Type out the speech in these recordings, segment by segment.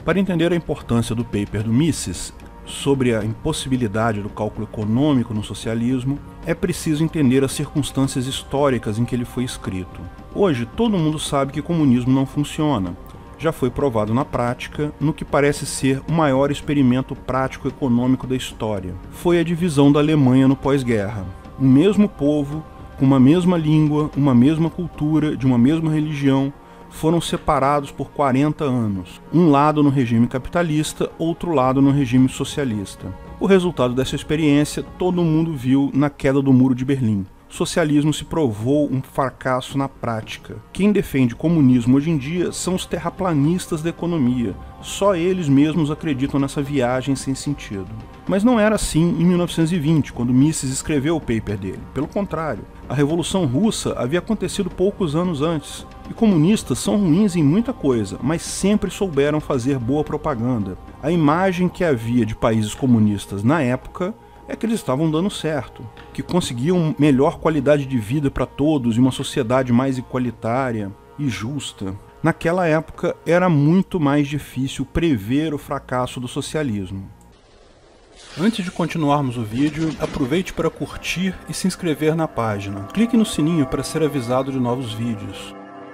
Para entender a importância do paper do Mises sobre a impossibilidade do cálculo econômico no socialismo, é preciso entender as circunstâncias históricas em que ele foi escrito. Hoje, todo mundo sabe que o comunismo não funciona. Já foi provado na prática, no que parece ser o maior experimento prático econômico da história. Foi a divisão da Alemanha no pós-guerra. O mesmo povo, com uma mesma língua, uma mesma cultura, de uma mesma religião, foram separados por 40 anos. Um lado no regime capitalista, outro lado no regime socialista. O resultado dessa experiência todo mundo viu na queda do Muro de Berlim. O socialismo se provou um fracasso na prática. Quem defende comunismo hoje em dia são os terraplanistas da economia. Só eles mesmos acreditam nessa viagem sem sentido. Mas não era assim em 1920, quando Mises escreveu o paper dele. Pelo contrário, a Revolução Russa havia acontecido poucos anos antes. E comunistas são ruins em muita coisa, mas sempre souberam fazer boa propaganda. A imagem que havia de países comunistas na época é que eles estavam dando certo, que conseguiam melhor qualidade de vida para todos e uma sociedade mais igualitária e justa. Naquela época era muito mais difícil prever o fracasso do socialismo. Antes de continuarmos o vídeo, aproveite para curtir e se inscrever na página. Clique no sininho para ser avisado de novos vídeos.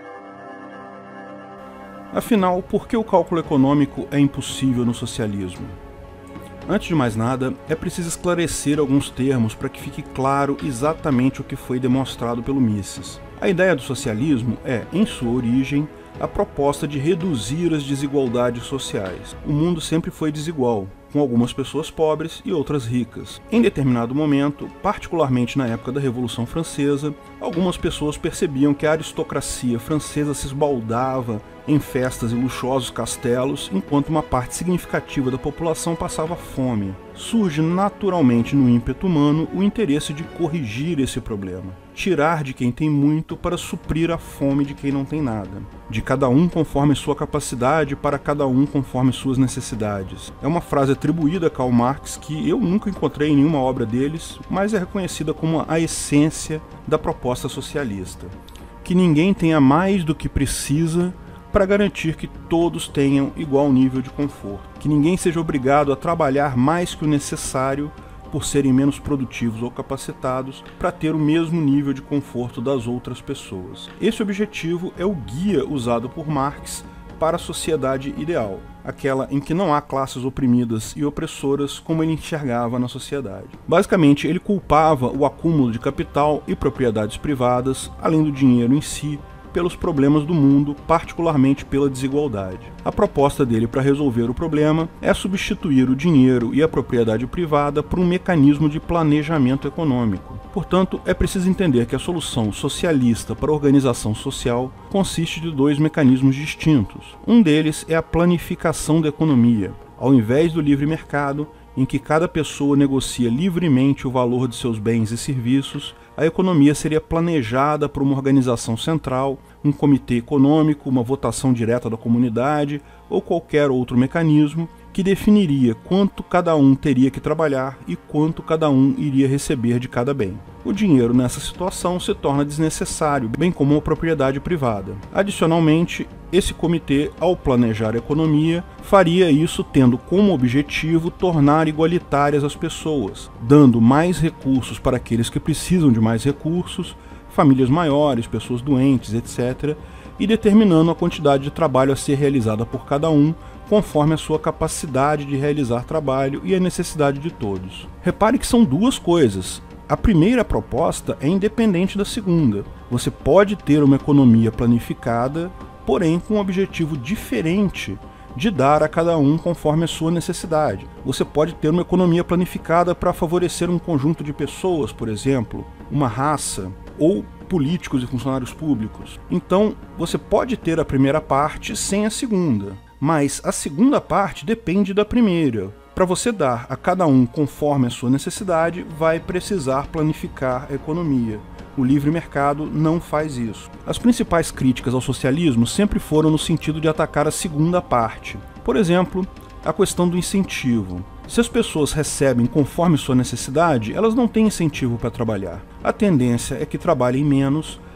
Afinal, por que o cálculo econômico é impossível no socialismo? Antes de mais nada, é preciso esclarecer alguns termos para que fique claro exatamente o que foi demonstrado pelo Mises. A ideia do socialismo é, em sua origem, a proposta de reduzir as desigualdades sociais. O mundo sempre foi desigual, com algumas pessoas pobres e outras ricas. Em determinado momento, particularmente na época da Revolução Francesa, algumas pessoas percebiam que a aristocracia francesa se esbaldava em festas e luxuosos castelos, enquanto uma parte significativa da população passava fome. Surge naturalmente no ímpeto humano o interesse de corrigir esse problema, tirar de quem tem muito para suprir a fome de quem não tem nada, de cada um conforme sua capacidade para cada um conforme suas necessidades. É uma frase atribuída a Karl Marx que eu nunca encontrei em nenhuma obra deles, mas é reconhecida como a essência da proposta socialista. Que ninguém tenha mais do que precisa para garantir que todos tenham igual nível de conforto. Que ninguém seja obrigado a trabalhar mais que o necessário por serem menos produtivos ou capacitados para ter o mesmo nível de conforto das outras pessoas. Esse objetivo é o guia usado por Marx para a sociedade ideal, aquela em que não há classes oprimidas e opressoras como ele enxergava na sociedade. Basicamente, ele culpava o acúmulo de capital e propriedades privadas, além do dinheiro em si, pelos problemas do mundo, particularmente pela desigualdade. A proposta dele para resolver o problema é substituir o dinheiro e a propriedade privada por um mecanismo de planejamento econômico. Portanto, é preciso entender que a solução socialista para a organização social consiste de dois mecanismos distintos. Um deles é a planificação da economia. Ao invés do livre mercado, em que cada pessoa negocia livremente o valor de seus bens e serviços, a economia seria planejada por uma organização central, um comitê econômico, uma votação direta da comunidade ou qualquer outro mecanismo que definiria quanto cada um teria que trabalhar e quanto cada um iria receber de cada bem. O dinheiro nessa situação se torna desnecessário, bem como a propriedade privada. Adicionalmente, esse comitê, ao planejar a economia, faria isso tendo como objetivo tornar igualitárias as pessoas, dando mais recursos para aqueles que precisam de mais recursos, famílias maiores, pessoas doentes, etc., e determinando a quantidade de trabalho a ser realizada por cada um, conforme a sua capacidade de realizar trabalho e a necessidade de todos. Repare que são duas coisas. A primeira proposta é independente da segunda. Você pode ter uma economia planificada, porém com um objetivo diferente de dar a cada um conforme a sua necessidade. Você pode ter uma economia planificada para favorecer um conjunto de pessoas, por exemplo, uma raça, ou políticos e funcionários públicos. Então, você pode ter a primeira parte sem a segunda, mas a segunda parte depende da primeira. Para você dar a cada um conforme a sua necessidade, vai precisar planificar a economia. O livre mercado não faz isso. As principais críticas ao socialismo sempre foram no sentido de atacar a segunda parte. Por exemplo, a questão do incentivo. Se as pessoas recebem conforme sua necessidade, elas não têm incentivo para trabalhar. A tendência é que trabalhem menos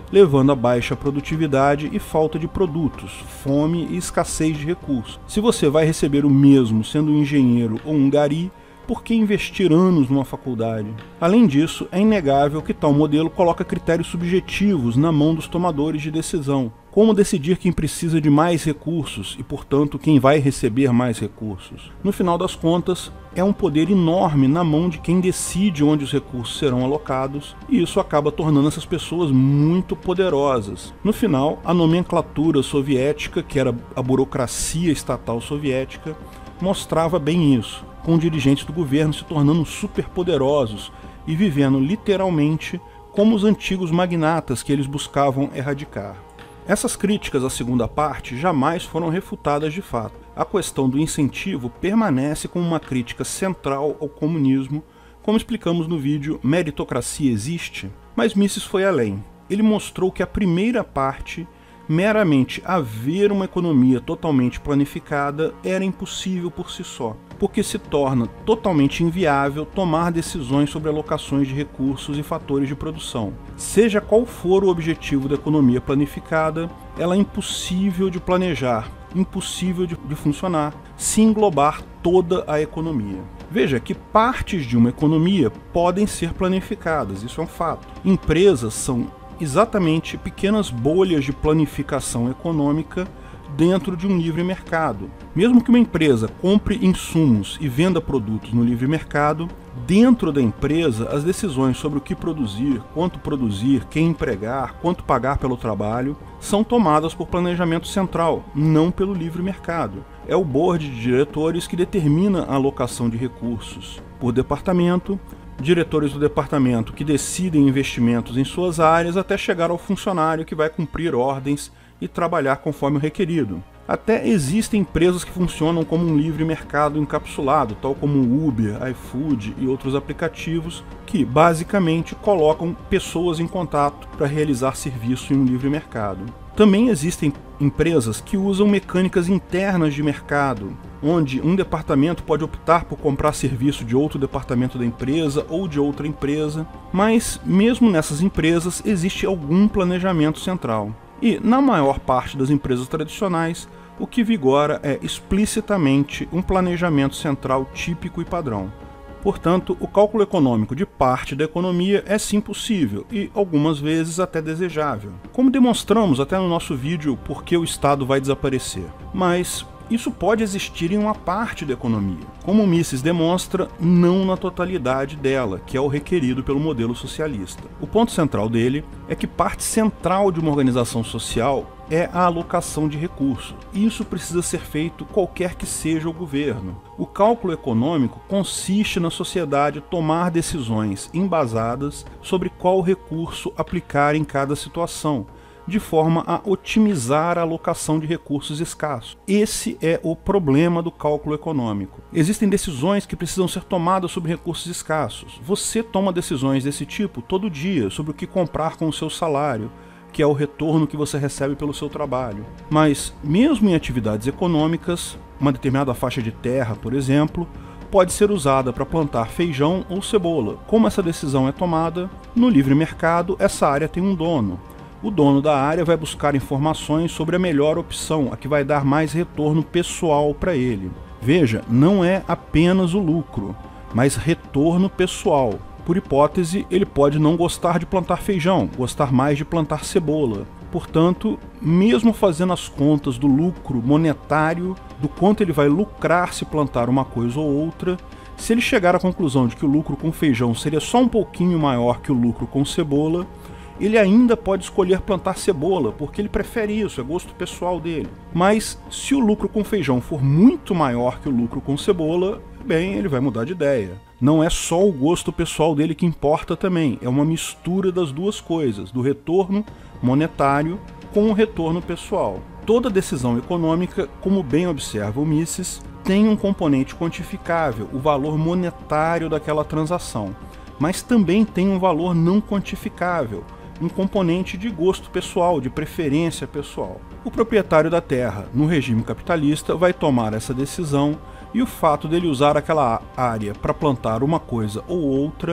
levando a baixa produtividade e falta de produtos, fome e escassez de recursos. Se você vai receber o mesmo sendo um engenheiro ou um gari, por que investir anos numa faculdade? Além disso, é inegável que tal modelo coloca critérios subjetivos na mão dos tomadores de decisão. Como decidir quem precisa de mais recursos e, portanto, quem vai receber mais recursos? No final das contas, é um poder enorme na mão de quem decide onde os recursos serão alocados, e isso acaba tornando essas pessoas muito poderosas. No final, a nomenclatura soviética, que era a burocracia estatal soviética, mostrava bem isso, com dirigentes do governo se tornando superpoderosos e vivendo literalmente como os antigos magnatas que eles buscavam erradicar. Essas críticas à segunda parte jamais foram refutadas de fato. A questão do incentivo permanece como uma crítica central ao comunismo, como explicamos no vídeo Meritocracia Existe? Mas Mises foi além. Ele mostrou que a primeira parte, meramente haver uma economia totalmente planificada, era impossível por si só, porque se torna totalmente inviável tomar decisões sobre alocações de recursos e fatores de produção. Seja qual for o objetivo da economia planificada, ela é impossível de planejar, impossível de funcionar, se englobar toda a economia. Veja que partes de uma economia podem ser planificadas, isso é um fato. Empresas são exatamente pequenas bolhas de planificação econômica dentro de um livre mercado. Mesmo que uma empresa compre insumos e venda produtos no livre mercado, dentro da empresa as decisões sobre o que produzir, quanto produzir, quem empregar, quanto pagar pelo trabalho, são tomadas por planejamento central, não pelo livre mercado. É o board de diretores que determina a alocação de recursos por departamento, diretores do departamento que decidem investimentos em suas áreas até chegar ao funcionário que vai cumprir ordens e trabalhar conforme o requerido. Até existem empresas que funcionam como um livre mercado encapsulado, tal como o Uber, iFood e outros aplicativos, que basicamente colocam pessoas em contato para realizar serviço em um livre mercado. Também existem empresas que usam mecânicas internas de mercado, onde um departamento pode optar por comprar serviço de outro departamento da empresa ou de outra empresa, mas mesmo nessas empresas existe algum planejamento central. E, na maior parte das empresas tradicionais, o que vigora é explicitamente um planejamento central típico e padrão. Portanto, o cálculo econômico de parte da economia é sim possível e, algumas vezes, até desejável, como demonstramos até no nosso vídeo Por que o Estado vai desaparecer. Mas isso pode existir em uma parte da economia, como Mises demonstra, não na totalidade dela, que é o requerido pelo modelo socialista. O ponto central dele é que parte central de uma organização social é a alocação de recursos. Isso precisa ser feito qualquer que seja o governo. O cálculo econômico consiste na sociedade tomar decisões embasadas sobre qual recurso aplicar em cada situação, de forma a otimizar a alocação de recursos escassos. Esse é o problema do cálculo econômico. Existem decisões que precisam ser tomadas sobre recursos escassos. Você toma decisões desse tipo todo dia sobre o que comprar com o seu salário, que é o retorno que você recebe pelo seu trabalho. Mas, mesmo em atividades econômicas, uma determinada faixa de terra, por exemplo, pode ser usada para plantar feijão ou cebola. Como essa decisão é tomada, no livre mercado, essa área tem um dono. O dono da área vai buscar informações sobre a melhor opção, a que vai dar mais retorno pessoal para ele. Veja, não é apenas o lucro, mas retorno pessoal. Por hipótese, ele pode não gostar de plantar feijão, gostar mais de plantar cebola. Portanto, mesmo fazendo as contas do lucro monetário, do quanto ele vai lucrar se plantar uma coisa ou outra, se ele chegar à conclusão de que o lucro com feijão seria só um pouquinho maior que o lucro com cebola, ele ainda pode escolher plantar cebola, porque ele prefere isso, é gosto pessoal dele. Mas se o lucro com feijão for muito maior que o lucro com cebola, bem, ele vai mudar de ideia. Não é só o gosto pessoal dele que importa também, é uma mistura das duas coisas, do retorno monetário com o retorno pessoal. Toda decisão econômica, como bem observa o Mises, tem um componente quantificável, o valor monetário daquela transação, mas também tem um valor não quantificável, um componente de gosto pessoal, de preferência pessoal. O proprietário da terra, no regime capitalista, vai tomar essa decisão e o fato dele usar aquela área para plantar uma coisa ou outra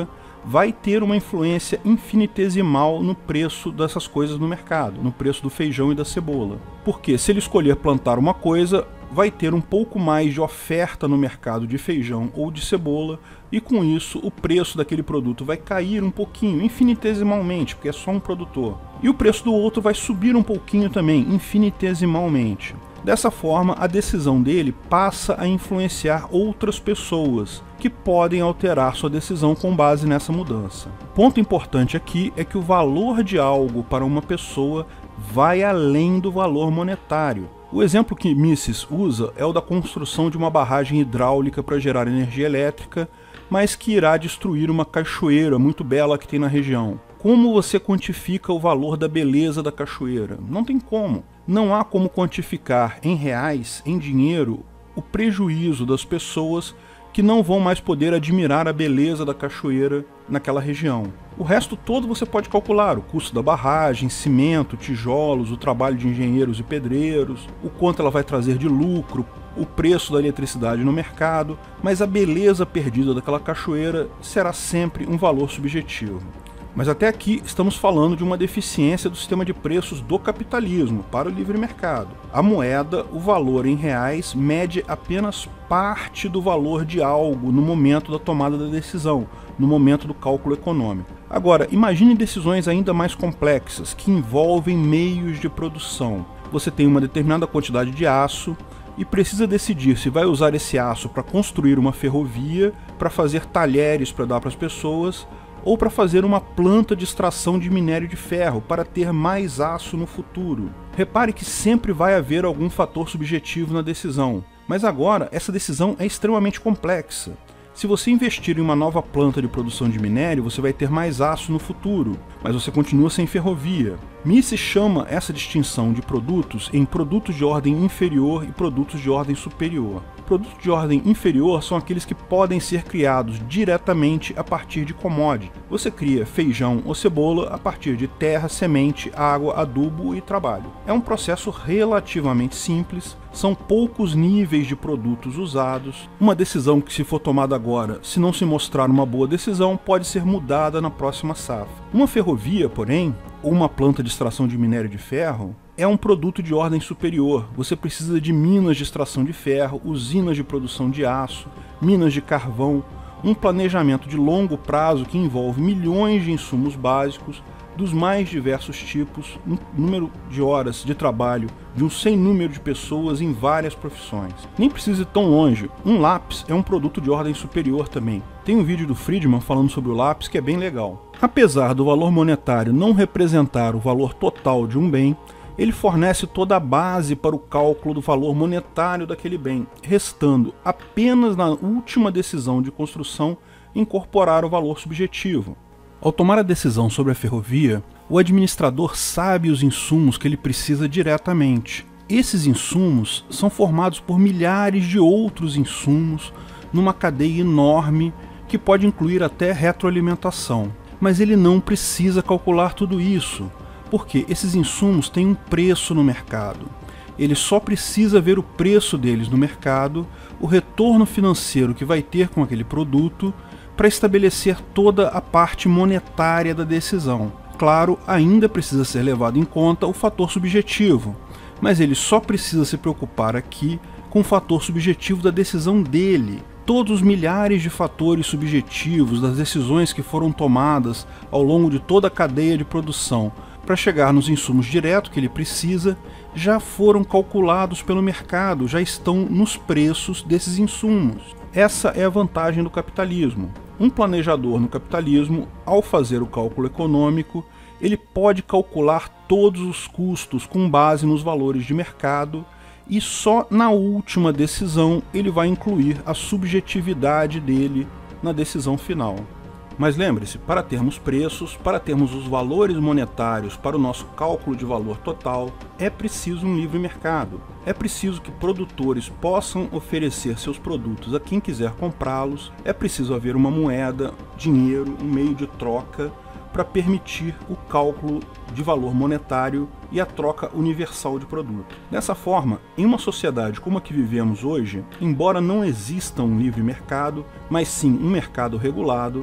vai ter uma influência infinitesimal no preço dessas coisas no mercado, no preço do feijão e da cebola. Porque se ele escolher plantar uma coisa, vai ter um pouco mais de oferta no mercado de feijão ou de cebola, e com isso o preço daquele produto vai cair um pouquinho, infinitesimalmente, porque é só um produtor. E o preço do outro vai subir um pouquinho também, infinitesimalmente. Dessa forma, a decisão dele passa a influenciar outras pessoas, que podem alterar sua decisão com base nessa mudança. Ponto importante aqui é que o valor de algo para uma pessoa vai além do valor monetário. O exemplo que Mises usa é o da construção de uma barragem hidráulica para gerar energia elétrica, mas que irá destruir uma cachoeira muito bela que tem na região. Como você quantifica o valor da beleza da cachoeira? Não tem como. Não há como quantificar em reais, em dinheiro, o prejuízo das pessoas que não vão mais poder admirar a beleza da cachoeira naquela região. O resto todo você pode calcular: o custo da barragem, cimento, tijolos, o trabalho de engenheiros e pedreiros, o quanto ela vai trazer de lucro, o preço da eletricidade no mercado, mas a beleza perdida daquela cachoeira será sempre um valor subjetivo. Mas até aqui estamos falando de uma deficiência do sistema de preços do capitalismo para o livre mercado. A moeda, o valor em reais, mede apenas parte do valor de algo no momento da tomada da decisão, no momento do cálculo econômico. Agora, imagine decisões ainda mais complexas, que envolvem meios de produção. Você tem uma determinada quantidade de aço e precisa decidir se vai usar esse aço para construir uma ferrovia, para fazer talheres para dar para as pessoas, ou para fazer uma planta de extração de minério de ferro para ter mais aço no futuro. Repare que sempre vai haver algum fator subjetivo na decisão, mas agora essa decisão é extremamente complexa. Se você investir em uma nova planta de produção de minério, você vai ter mais aço no futuro, mas você continua sem ferrovia. Mises chama essa distinção de produtos em produtos de ordem inferior e produtos de ordem superior. Produtos de ordem inferior são aqueles que podem ser criados diretamente a partir de commodity. Você cria feijão ou cebola a partir de terra, semente, água, adubo e trabalho. É um processo relativamente simples, são poucos níveis de produtos usados. Uma decisão que, se for tomada agora, se não se mostrar uma boa decisão, pode ser mudada na próxima safra. Uma ferrovia, porém, ou uma planta de extração de minério de ferro, é um produto de ordem superior. Você precisa de minas de extração de ferro, usinas de produção de aço, minas de carvão, um planejamento de longo prazo que envolve milhões de insumos básicos, dos mais diversos tipos, um número de horas de trabalho de um sem número de pessoas em várias profissões. Nem precisa ir tão longe, um lápis é um produto de ordem superior também. Tem um vídeo do Friedman falando sobre o lápis que é bem legal. Apesar do valor monetário não representar o valor total de um bem, ele fornece toda a base para o cálculo do valor monetário daquele bem, restando apenas na última decisão de construção incorporar o valor subjetivo. Ao tomar a decisão sobre a ferrovia, o administrador sabe os insumos que ele precisa diretamente. Esses insumos são formados por milhares de outros insumos numa cadeia enorme que pode incluir até retroalimentação. Mas ele não precisa calcular tudo isso, porque esses insumos têm um preço no mercado. Ele só precisa ver o preço deles no mercado, o retorno financeiro que vai ter com aquele produto, para estabelecer toda a parte monetária da decisão. Claro, ainda precisa ser levado em conta o fator subjetivo, mas ele só precisa se preocupar aqui com o fator subjetivo da decisão dele. Todos os milhares de fatores subjetivos das decisões que foram tomadas ao longo de toda a cadeia de produção para chegar nos insumos diretos que ele precisa, já foram calculados pelo mercado, já estão nos preços desses insumos. Essa é a vantagem do capitalismo. Um planejador no capitalismo, ao fazer o cálculo econômico, ele pode calcular todos os custos com base nos valores de mercado e só na última decisão ele vai incluir a subjetividade dele na decisão final. Mas lembre-se, para termos preços, para termos os valores monetários para o nosso cálculo de valor total, é preciso um livre mercado. É preciso que produtores possam oferecer seus produtos a quem quiser comprá-los. É preciso haver uma moeda, dinheiro, um meio de troca para permitir o cálculo de valor monetário e a troca universal de produto. Dessa forma, em uma sociedade como a que vivemos hoje, embora não exista um livre mercado, mas sim um mercado regulado,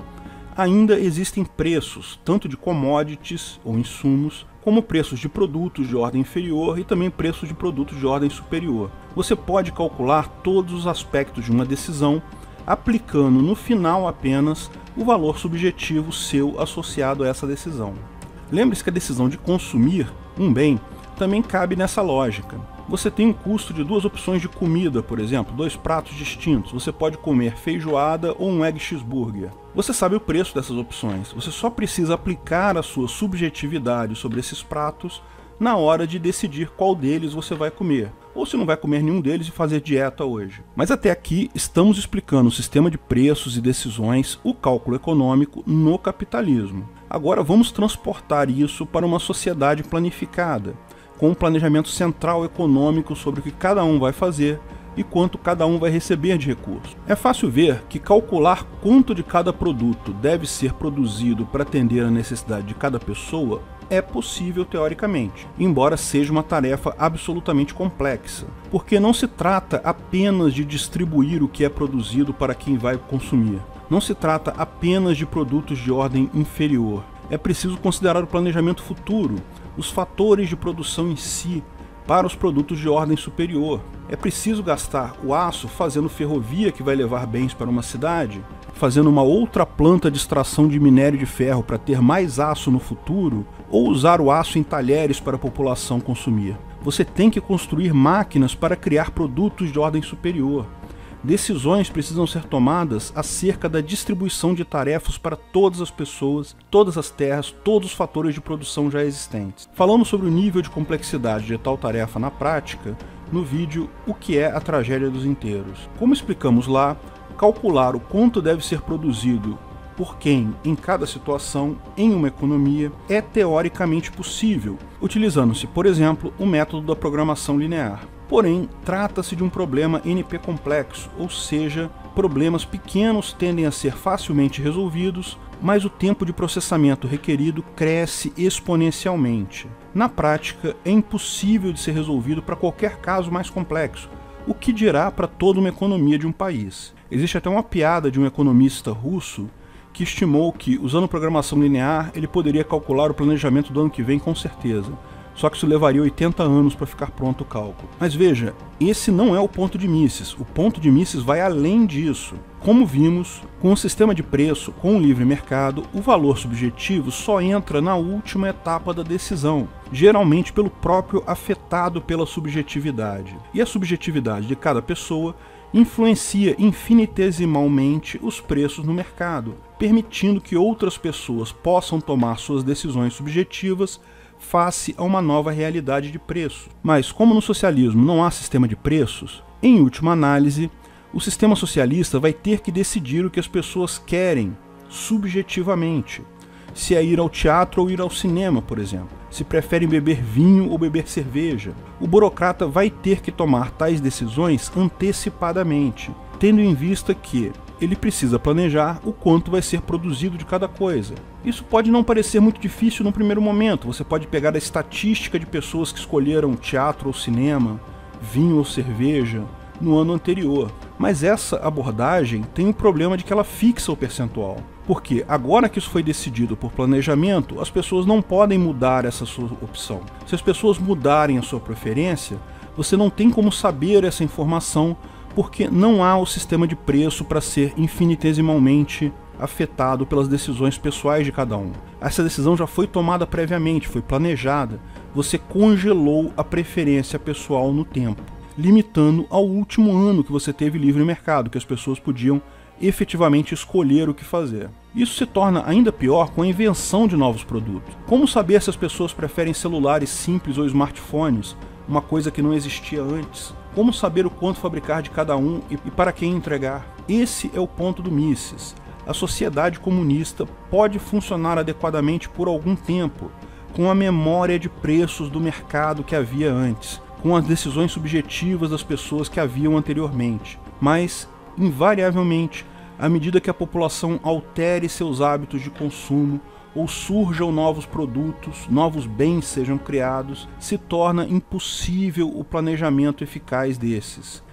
ainda existem preços, tanto de commodities ou insumos, como preços de produtos de ordem inferior e também preços de produtos de ordem superior. Você pode calcular todos os aspectos de uma decisão, aplicando no final apenas o valor subjetivo seu associado a essa decisão. Lembre-se que a decisão de consumir um bem também cabe nessa lógica. Você tem um custo de 2 opções de comida, por exemplo, 2 pratos distintos. Você pode comer feijoada ou um egg cheeseburger. Você sabe o preço dessas opções. Você só precisa aplicar a sua subjetividade sobre esses pratos na hora de decidir qual deles você vai comer. Ou se não vai comer nenhum deles e fazer dieta hoje. Mas até aqui estamos explicando o sistema de preços e decisões, o cálculo econômico no capitalismo. Agora vamos transportar isso para uma sociedade planificada, com um planejamento central econômico sobre o que cada um vai fazer e quanto cada um vai receber de recursos. É fácil ver que calcular quanto de cada produto deve ser produzido para atender a necessidade de cada pessoa é possível teoricamente, embora seja uma tarefa absolutamente complexa, porque não se trata apenas de distribuir o que é produzido para quem vai consumir. Não se trata apenas de produtos de ordem inferior. É preciso considerar o planejamento futuro, os fatores de produção em si, para os produtos de ordem superior. É preciso gastar o aço fazendo ferrovia que vai levar bens para uma cidade, fazendo uma outra planta de extração de minério de ferro para ter mais aço no futuro, ou usar o aço em talheres para a população consumir. Você tem que construir máquinas para criar produtos de ordem superior. Decisões precisam ser tomadas acerca da distribuição de tarefas para todas as pessoas, todas as terras, todos os fatores de produção já existentes. Falamos sobre o nível de complexidade de tal tarefa na prática no vídeo O que é a tragédia dos inteiros. Como explicamos lá, calcular o quanto deve ser produzido por quem em cada situação em uma economia é teoricamente possível, utilizando-se, por exemplo, o método da programação linear. Porém, trata-se de um problema NP complexo, ou seja, problemas pequenos tendem a ser facilmente resolvidos, mas o tempo de processamento requerido cresce exponencialmente. Na prática, é impossível de ser resolvido para qualquer caso mais complexo, o que dirá para toda uma economia de um país. Existe até uma piada de um economista russo que estimou que, usando programação linear, ele poderia calcular o planejamento do ano que vem com certeza. Só que isso levaria 80 anos para ficar pronto o cálculo. Mas veja, esse não é o ponto de Mises. O ponto de Mises vai além disso. Como vimos, com o sistema de preço, com o livre mercado, o valor subjetivo só entra na última etapa da decisão, geralmente pelo próprio afetado pela subjetividade. E a subjetividade de cada pessoa influencia infinitesimalmente os preços no mercado, permitindo que outras pessoas possam tomar suas decisões subjetivas face a uma nova realidade de preço. Mas como no socialismo não há sistema de preços, em última análise, o sistema socialista vai ter que decidir o que as pessoas querem, subjetivamente. Se é ir ao teatro ou ir ao cinema, por exemplo. Se preferem beber vinho ou beber cerveja. O burocrata vai ter que tomar tais decisões antecipadamente, tendo em vista que ele precisa planejar o quanto vai ser produzido de cada coisa. Isso pode não parecer muito difícil no primeiro momento. Você pode pegar a estatística de pessoas que escolheram teatro ou cinema, vinho ou cerveja no ano anterior. Mas essa abordagem tem o problema de que ela fixa o percentual. Porque agora que isso foi decidido por planejamento, as pessoas não podem mudar essa sua opção. Se as pessoas mudarem a sua preferência, você não tem como saber essa informação, porque não há o sistema de preço para ser infinitesimalmente afetado pelas decisões pessoais de cada um. Essa decisão já foi tomada previamente, foi planejada. Você congelou a preferência pessoal no tempo, limitando ao último ano que você teve livre mercado, que as pessoas podiam efetivamente escolher o que fazer. Isso se torna ainda pior com a invenção de novos produtos. Como saber se as pessoas preferem celulares simples ou smartphones, uma coisa que não existia antes? Como saber o quanto fabricar de cada um e para quem entregar? Esse é o ponto do Mises. A sociedade comunista pode funcionar adequadamente por algum tempo, com a memória de preços do mercado que havia antes, com as decisões subjetivas das pessoas que haviam anteriormente. Mas, invariavelmente, à medida que a população altere seus hábitos de consumo, ou surjam novos produtos, novos bens sejam criados, se torna impossível o planejamento eficaz desses.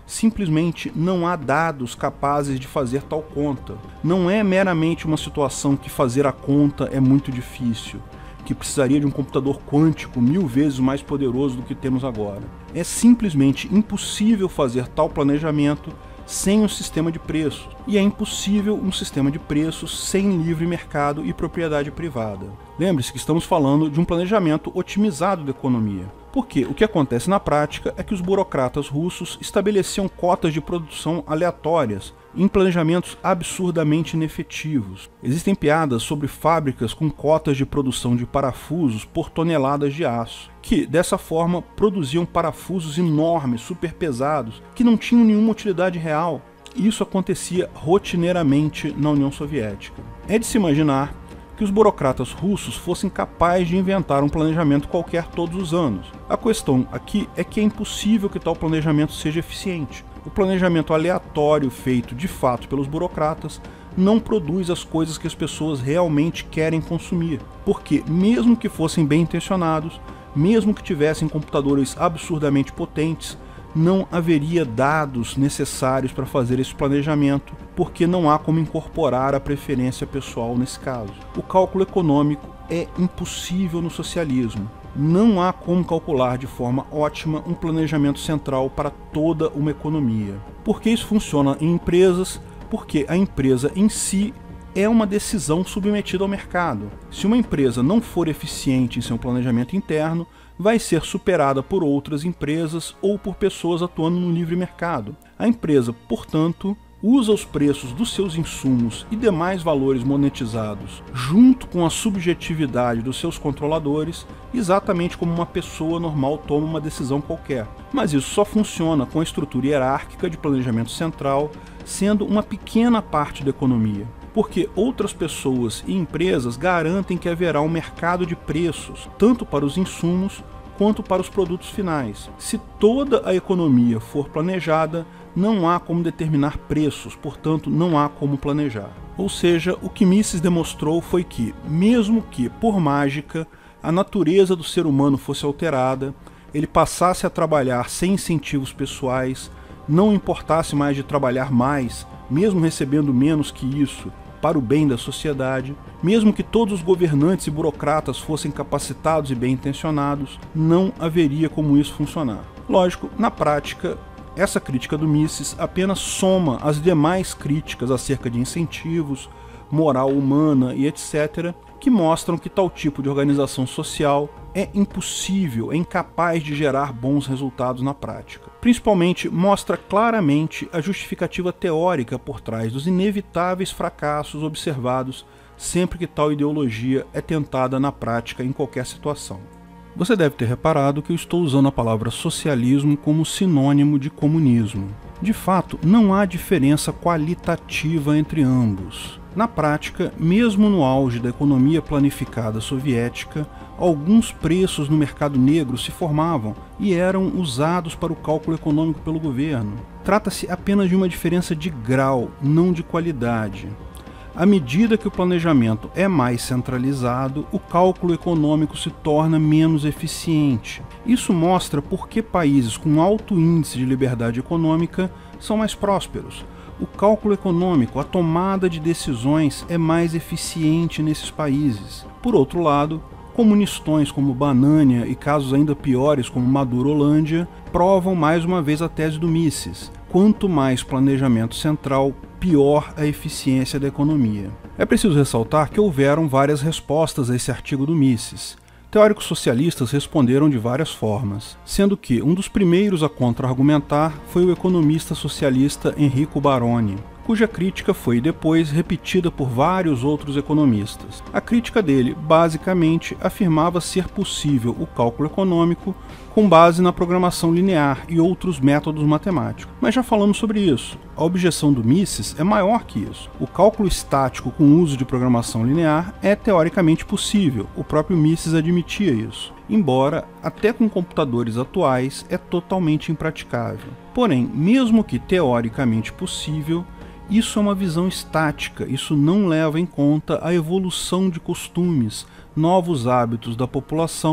Simplesmente não há dados capazes de fazer tal conta. Não é meramente uma situação que fazer a conta é muito difícil, que precisaria de um computador quântico 1000 vezes mais poderoso do que temos agora. É simplesmente impossível fazer tal planejamento sem um sistema de preços, e é impossível um sistema de preços sem livre mercado e propriedade privada. Lembre-se que estamos falando de um planejamento otimizado da economia. Porque o que acontece na prática é que os burocratas russos estabeleciam cotas de produção aleatórias em planejamentos absurdamente inefetivos. Existem piadas sobre fábricas com cotas de produção de parafusos por toneladas de aço, que dessa forma produziam parafusos enormes, super pesados, que não tinham nenhuma utilidade real. Isso acontecia rotineiramente na União Soviética. É de se imaginar que os burocratas russos fossem capazes de inventar um planejamento qualquer todos os anos. A questão aqui é que é impossível que tal planejamento seja eficiente. O planejamento aleatório feito de fato pelos burocratas não produz as coisas que as pessoas realmente querem consumir, porque mesmo que fossem bem intencionados, mesmo que tivessem computadores absurdamente potentes, não haveria dados necessários para fazer esse planejamento, porque não há como incorporar a preferência pessoal nesse caso. O cálculo econômico é impossível no socialismo. Não há como calcular de forma ótima um planejamento central para toda uma economia. Porque isso funciona em empresas? Porque a empresa em si é uma decisão submetida ao mercado. Se uma empresa não for eficiente em seu planejamento interno, vai ser superada por outras empresas ou por pessoas atuando no livre mercado. A empresa, portanto, usa os preços dos seus insumos e demais valores monetizados, junto com a subjetividade dos seus controladores, exatamente como uma pessoa normal toma uma decisão qualquer. Mas isso só funciona com a estrutura hierárquica de planejamento central, sendo uma pequena parte da economia. Porque outras pessoas e empresas garantem que haverá um mercado de preços, tanto para os insumos quanto para os produtos finais. Se toda a economia for planejada, não há como determinar preços, portanto não há como planejar. Ou seja, o que Mises demonstrou foi que, mesmo que, por mágica, a natureza do ser humano fosse alterada, ele passasse a trabalhar sem incentivos pessoais, não importasse mais de trabalhar mais, mesmo recebendo menos que isso, para o bem da sociedade, mesmo que todos os governantes e burocratas fossem capacitados e bem intencionados, não haveria como isso funcionar. Lógico, na prática, essa crítica do Mises apenas soma as demais críticas acerca de incentivos, moral humana e etc., que mostram que tal tipo de organização social é impossível, é incapaz de gerar bons resultados na prática. Principalmente, mostra claramente a justificativa teórica por trás dos inevitáveis fracassos observados sempre que tal ideologia é tentada na prática em qualquer situação. Você deve ter reparado que eu estou usando a palavra socialismo como sinônimo de comunismo. De fato, não há diferença qualitativa entre ambos. Na prática, mesmo no auge da economia planificada soviética, alguns preços no mercado negro se formavam e eram usados para o cálculo econômico pelo governo. Trata-se apenas de uma diferença de grau, não de qualidade. À medida que o planejamento é mais centralizado, o cálculo econômico se torna menos eficiente. Isso mostra por que países com alto índice de liberdade econômica são mais prósperos. O cálculo econômico, a tomada de decisões é mais eficiente nesses países. Por outro lado, comunistões como Banânia e casos ainda piores como Maduro-Holândia provam mais uma vez a tese do Mises. Quanto mais planejamento central, pior a eficiência da economia. É preciso ressaltar que houveram várias respostas a esse artigo do Mises. Teóricos socialistas responderam de várias formas, sendo que um dos primeiros a contra-argumentar foi o economista socialista Enrico Baroni, cuja crítica foi depois repetida por vários outros economistas. A crítica dele, basicamente, afirmava ser possível o cálculo econômico com base na programação linear e outros métodos matemáticos. Mas já falamos sobre isso. A objeção do Mises é maior que isso. O cálculo estático com uso de programação linear é teoricamente possível. O próprio Mises admitia isso. Embora, até com computadores atuais, é totalmente impraticável. Porém, mesmo que teoricamente possível, isso é uma visão estática, isso não leva em conta a evolução de costumes, novos hábitos da população,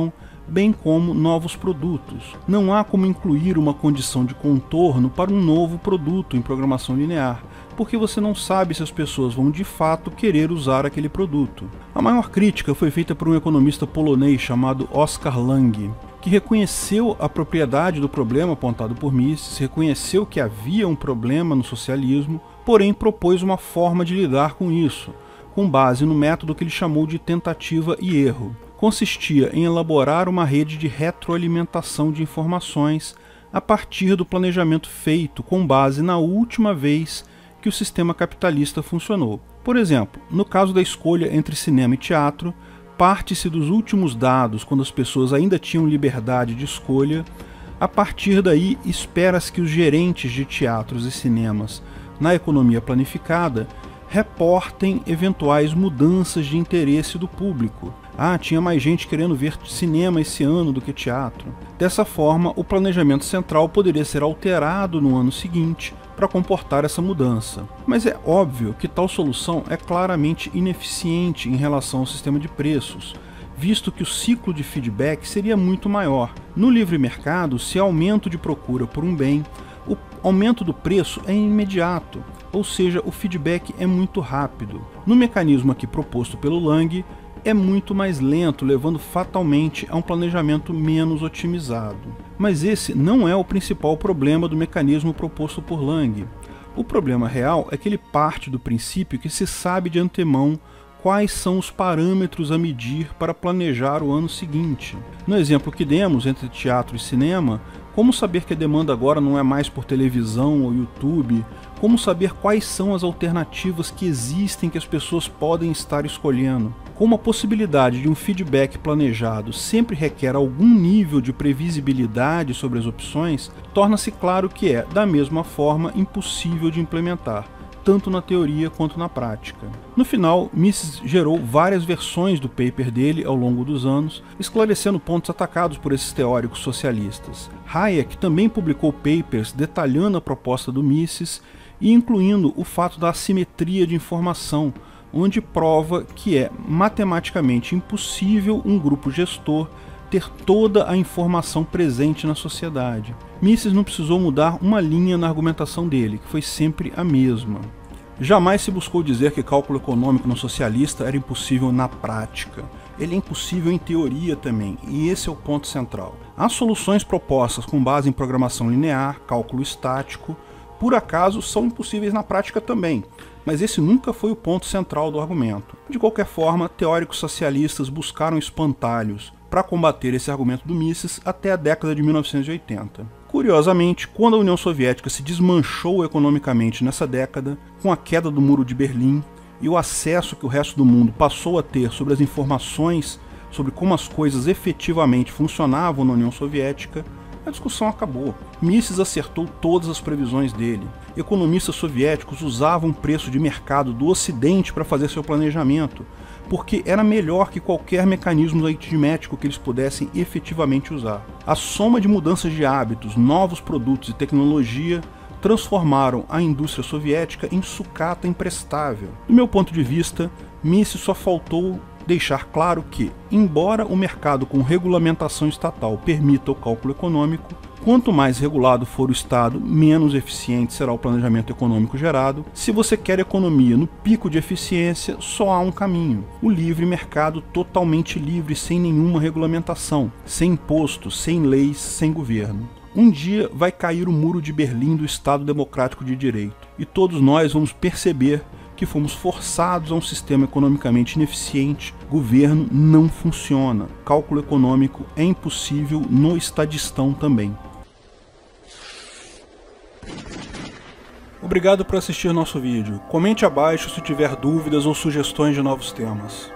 bem como novos produtos. Não há como incluir uma condição de contorno para um novo produto em programação linear, porque você não sabe se as pessoas vão de fato querer usar aquele produto. A maior crítica foi feita por um economista polonês chamado Oskar Lange, que reconheceu a propriedade do problema apontado por Mises, reconheceu que havia um problema no socialismo, porém propôs uma forma de lidar com isso, com base no método que ele chamou de tentativa e erro. Consistia em elaborar uma rede de retroalimentação de informações a partir do planejamento feito com base na última vez que o sistema capitalista funcionou. Por exemplo, no caso da escolha entre cinema e teatro, parte-se dos últimos dados, quando as pessoas ainda tinham liberdade de escolha. A partir daí, espera-se que os gerentes de teatros e cinemas, na economia planificada, reportem eventuais mudanças de interesse do público. Tinha mais gente querendo ver cinema esse ano do que teatro. Dessa forma, o planejamento central poderia ser alterado no ano seguinte para comportar essa mudança. Mas é óbvio que tal solução é claramente ineficiente em relação ao sistema de preços, visto que o ciclo de feedback seria muito maior. No livre mercado, se há aumento de procura por um bem, o aumento do preço é imediato, ou seja, o feedback é muito rápido. No mecanismo aqui proposto pelo Lange, é muito mais lento, levando fatalmente a um planejamento menos otimizado. Mas esse não é o principal problema do mecanismo proposto por Lange. O problema real é que ele parte do princípio que se sabe de antemão quais são os parâmetros a medir para planejar o ano seguinte. No exemplo que demos entre teatro e cinema, como saber que a demanda agora não é mais por televisão ou YouTube? Como saber quais são as alternativas que existem que as pessoas podem estar escolhendo? Como a possibilidade de um feedback planejado sempre requer algum nível de previsibilidade sobre as opções, torna-se claro que é, da mesma forma, impossível de implementar, tanto na teoria quanto na prática. No final, Mises gerou várias versões do paper dele ao longo dos anos, esclarecendo pontos atacados por esses teóricos socialistas. Hayek também publicou papers detalhando a proposta do Mises e incluindo o fato da assimetria de informação, onde prova que é matematicamente impossível um grupo gestor ter toda a informação presente na sociedade. Mises não precisou mudar uma linha na argumentação dele, que foi sempre a mesma. Jamais se buscou dizer que cálculo econômico no socialista era impossível na prática. Ele é impossível em teoria também, e esse é o ponto central. As soluções propostas com base em programação linear, cálculo estático, por acaso são impossíveis na prática também, mas esse nunca foi o ponto central do argumento. De qualquer forma, teóricos socialistas buscaram espantalhos para combater esse argumento do Mises até a década de 1980. Curiosamente, quando a União Soviética se desmanchou economicamente nessa década, com a queda do Muro de Berlim e o acesso que o resto do mundo passou a ter sobre as informações sobre como as coisas efetivamente funcionavam na União Soviética, a discussão acabou. Mises acertou todas as previsões dele. Economistas soviéticos usavam o preço de mercado do Ocidente para fazer seu planejamento, porque era melhor que qualquer mecanismo aritmético que eles pudessem efetivamente usar. A soma de mudanças de hábitos, novos produtos e tecnologia transformaram a indústria soviética em sucata imprestável. Do meu ponto de vista, Mises só faltou deixar claro que, embora o mercado com regulamentação estatal permita o cálculo econômico, quanto mais regulado for o Estado, menos eficiente será o planejamento econômico gerado. Se você quer economia no pico de eficiência, só há um caminho: o livre mercado totalmente livre, sem nenhuma regulamentação, sem impostos, sem leis, sem governo. Um dia vai cair o muro de Berlim do Estado Democrático de Direito, e todos nós vamos perceber que fomos forçados a um sistema economicamente ineficiente. Governo não funciona. Cálculo econômico é impossível no estadistão também. Obrigado por assistir nosso vídeo. Comente abaixo se tiver dúvidas ou sugestões de novos temas.